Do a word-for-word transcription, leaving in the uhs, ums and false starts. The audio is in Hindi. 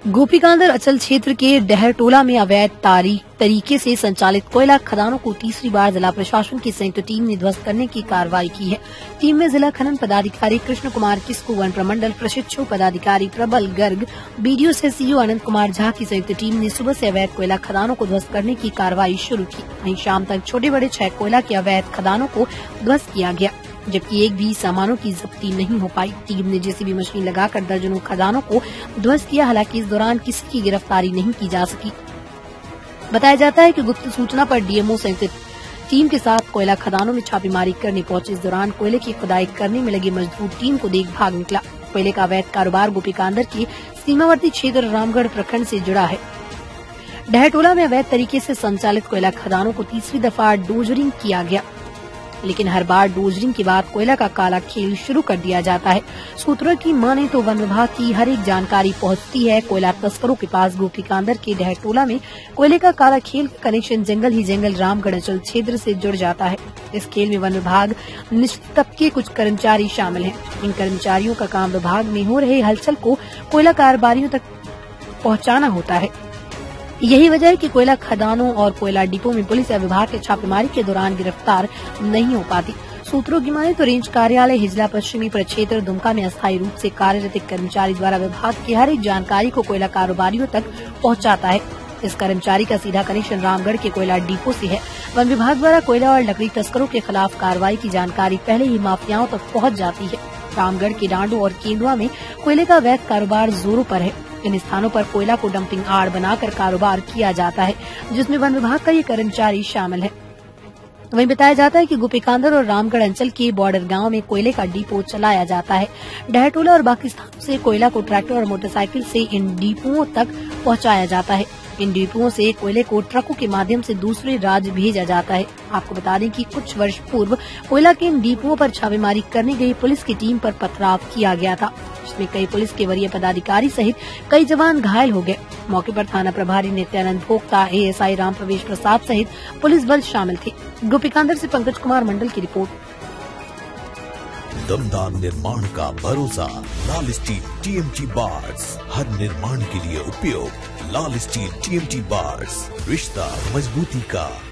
गोपीकांदर अचल क्षेत्र के डहरटोला में अवैध तरीके से संचालित कोयला खदानों को तीसरी बार जिला प्रशासन की संयुक्त टीम ने ध्वस्त करने की कार्रवाई की है। टीम में जिला खनन पदाधिकारी कृष्ण कुमार किस्कू, वन प्रमंडल प्रशिक्षु पदाधिकारी प्रबल गर्ग, बीडीओ से सीओ अनंत कुमार झा की संयुक्त टीम ने सुबह से अवैध कोयला खदानों को ध्वस्त करने की कार्रवाई शुरू की। वहीं शाम तक छोटे बड़े छह कोयला के अवैध खदानों को ध्वस्त किया गया, जबकि एक भी सामानों की जब्ती नहीं हो पाई। टीम ने जेसीबी मशीन लगाकर दर्जनों खदानों को ध्वस्त किया। हालांकि इस दौरान किसी की गिरफ्तारी नहीं की जा सकी। बताया जाता है कि गुप्त सूचना पर डीएमओ संयुक्त टीम के साथ कोयला खदानों में छापेमारी करने पहुंचे। इस दौरान कोयले की खुदाई करने में लगी मजदूर टीम को देख भाग निकला। कोयले का अवैध कारोबार गोपीकांदर के सीमावर्ती क्षेत्र रामगढ़ प्रखंड से जुड़ा है। डहरटोला में अवैध तरीके से संचालित कोयला खदानों को तीसरी दफा डोजरिंग किया गया, लेकिन हर बार डोजरिंग के बाद कोयला का काला खेल शुरू कर दिया जाता है। सूत्रों की माने तो वन विभाग की हर एक जानकारी पहुंचती है। कोयला तस्करों के पास गोपीकांदर के डहरटोला में कोयले का काला खेल का कनेक्शन जंगल ही जंगल रामगढ़ अंचल क्षेत्र से जुड़ जाता है। इस खेल में वन विभाग निश्चित तबके कुछ कर्मचारी शामिल हैं। इन कर्मचारियों का काम विभाग में हो रहे हलचल को कोयला कारोबारियों तक पहुंचाना होता है। यही वजह है कि कोयला खदानों और कोयला डिपो में पुलिस या विभाग के छापेमारी के दौरान गिरफ्तार नहीं हो पाती। सूत्रों की माने तो रेंज कार्यालय हिजला पश्चिमी प्रक्षेत्र दुमका में अस्थायी रूप से कार्यरत कर्मचारी द्वारा विभाग की हर एक जानकारी को कोयला कारोबारियों तक पहुंचाता है। इस कर्मचारी का सीधा कनेक्शन रामगढ़ के कोयला डिपो से है। वन विभाग द्वारा कोयला और लकड़ी तस्करों के खिलाफ कार्रवाई की जानकारी पहले ही माफियाओं तक पहुंच जाती है। रामगढ़ के डांडू और केंदुआ में कोयले का अवैध कारोबार जोरों पर है। इन स्थानों पर कोयला को डंपिंग आड़ बनाकर कारोबार किया जाता है, जिसमें वन विभाग का ये कर्मचारी शामिल है। वहीं बताया जाता है कि गोपीकांदर और रामगढ़ अंचल के बॉर्डर गांव में कोयले का डिपो चलाया जाता है। डहरटोला और बाकी स्थानों से कोयला को ट्रैक्टर और मोटरसाइकिल से इन डिपोओं तक पहुंचाया जाता है। इन डिपोओं से कोयले को ट्रकों के माध्यम से दूसरे राज्य भेजा जाता है। आपको बता दें कि कुछ वर्ष पूर्व कोयला के इन डिपोओं पर छापेमारी करने गई पुलिस की टीम पर पथराव किया गया था, जिसमें कई पुलिस के वरीय पदाधिकारी सहित कई जवान घायल हो गए। मौके पर थाना प्रभारी नित्यानंद भोक्ता, एएसआई राम प्रवेश प्रसाद सहित पुलिस बल शामिल थे। गोपीकांदर से पंकज कुमार मंडल की रिपोर्ट। दमदार निर्माण का भरोसा लाल स्टील टीएमटी बार्स, हर निर्माण के लिए उपयोग। लाल स्टील टीएमटी बार्स, रिश्ता मजबूती का।